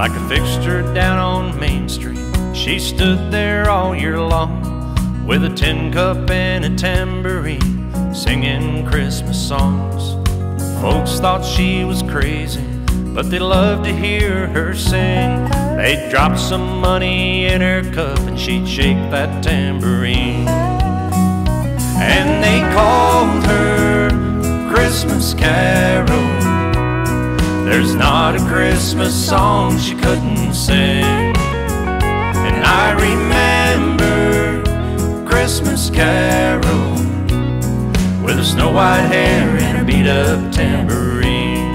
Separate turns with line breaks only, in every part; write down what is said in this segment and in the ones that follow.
like a fixture down on Main Street. She stood there all year long with a tin cup and a tambourine, singing Christmas songs. Folks thought she was crazy, but they loved to hear her sing. They'd drop some money in her cup and she'd shake that tambourine. And they called her Christmas Carol. There's not a Christmas song she couldn't sing. And I remember Christmas Carol with her snow white hair and her beat up tambourine.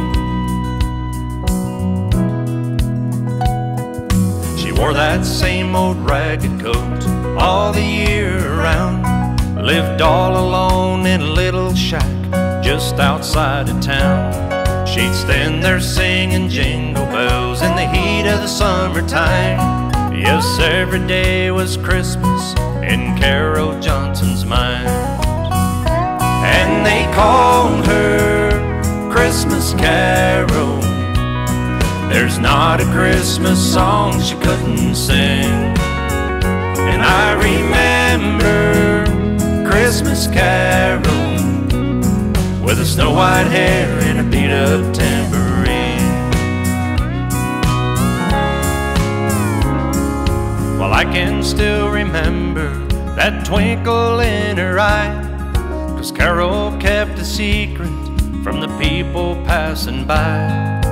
She wore that same old ragged coat all the year round, lived all alone in a little shack just outside of town. She'd stand there singing jingle bells in the heat of the summertime. Yes, every day was Christmas in Carol Johnson's mind. And they called her Christmas Carol. There's not a Christmas song she couldn't sing. And I remember Christmas Carol with her snow white hair and her beat up tambourine. Well, I can still remember that twinkle in her eye, 'cause Carol kept a secret from the people passing by.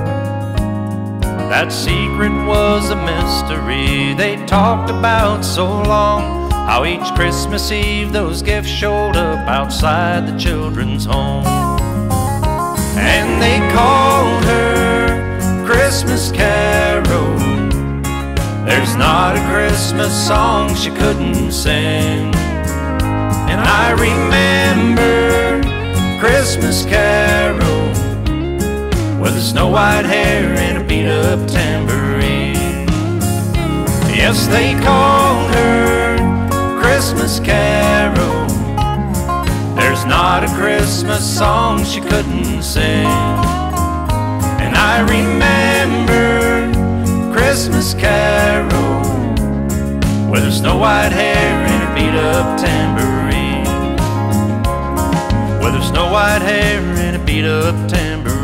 That secret was a mystery they talked about so long, how each Christmas Eve those gifts showed up outside the children's home. And they called her Christmas Carol. There's not a Christmas song she couldn't sing. And I remember Christmas Carol with her snow white hair and a beat up tambourine. Yes, they called her Christmas Carol. There's not a Christmas song she couldn't sing. And I remember Christmas Carol with her snow white hair and her beat up tambourine. With her snow white hair and a beat up tambourine.